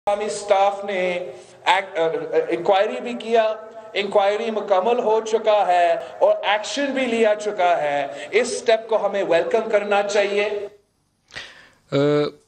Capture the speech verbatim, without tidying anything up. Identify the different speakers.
Speaker 1: Army staff ने inquiry भी किया, इंक्वायरी मुकम्मल हो चुका है और एक्शन भी लिया चुका है। इस स्टेप को हमें वेलकम करना चाहिए।
Speaker 2: uh...